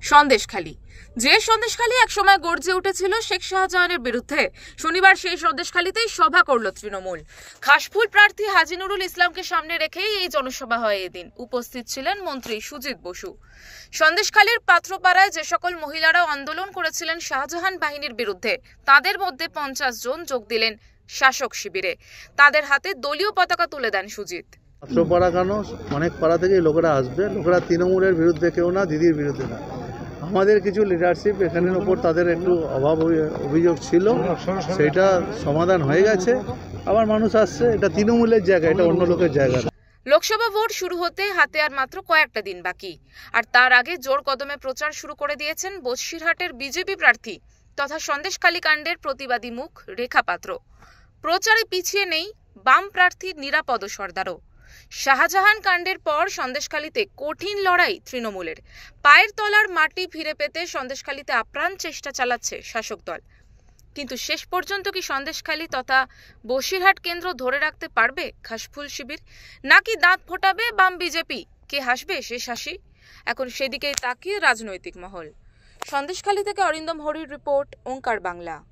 সন্দেশখালী, যে সন্দেশখালী একসময় গর্জে উঠেছিল শেখ শাহজাহানের বিরুদ্ধে, শনিবার সেই সন্দেশখালীতেই সভা করল তৃণমূল। খাসফুল প্রার্থী হাজী নুরুল ইসলামকে সামনে রেখেই এই জনসভা হয় এদিন। উপস্থিত ছিলেন মন্ত্রী সুজিত বসু। সন্দেশখালীর পাত্রপাড়ায় যে সকল মহিলারা আন্দোলন করেছিলেন শাহজাহান বাহিনীর বিরুদ্ধে, তাদের মধ্যে 50 জন যোগ দিলেন শাসক শিবিরে। তাদের হাতে দলীয় পতাকা তুলে দেন সুজিত। পাত্রপাড়া কেন, অনেক পাড়া থেকেই লোকেরা আসবে। লোকেরা তৃণমূলের বিরুদ্ধে কেউ না, দিদির বিরুদ্ধে না। আমাদের কিছু লিডারশিপ এখানের ওপর তাদের একটু অভিযোগ ছিল, সেটা সমাধান হয়ে গেছে। আবার মানুষ আসছে, এটা তৃণমূলের জায়গা, এটা অন্য লোকের জায়গা। লোকসভা ভোট শুরু হতে হাতে আর মাত্র কয়েকটা দিন বাকি, আর তার আগে জোর কদমে প্রচার শুরু করে দিয়েছেন বসিরহাটের বিজেপি প্রার্থী তথা সন্দেশখালী কাণ্ডের প্রতিবাদী মুখ রেখা পাত্র। প্রচারে পিছিয়ে নেই বাম প্রার্থী নিরাপদ সর্দারও। শাহজাহান কাণ্ডের পর সন্দেশখালীতে কঠিন লড়াই তৃণমূলের। পায়ের তলার মাটি ফিরে পেতে সন্দেশখালীতে আপ্রাণ চেষ্টা চালাচ্ছে শাসক দল। কিন্তু শেষ পর্যন্ত কি সন্দেশখালী তথা বসিরহাট কেন্দ্র ধরে রাখতে পারবে খাসফুল শিবির, নাকি দাঁত ফোটাবে বাম বিজেপি? কে হাসবে শেষ হাসি? এখন সেদিকেই তাকিয়ে রাজনৈতিক মহল। সন্দেশখালী থেকে অরিন্দম হরির রিপোর্ট, ওঙ্কার বাংলা।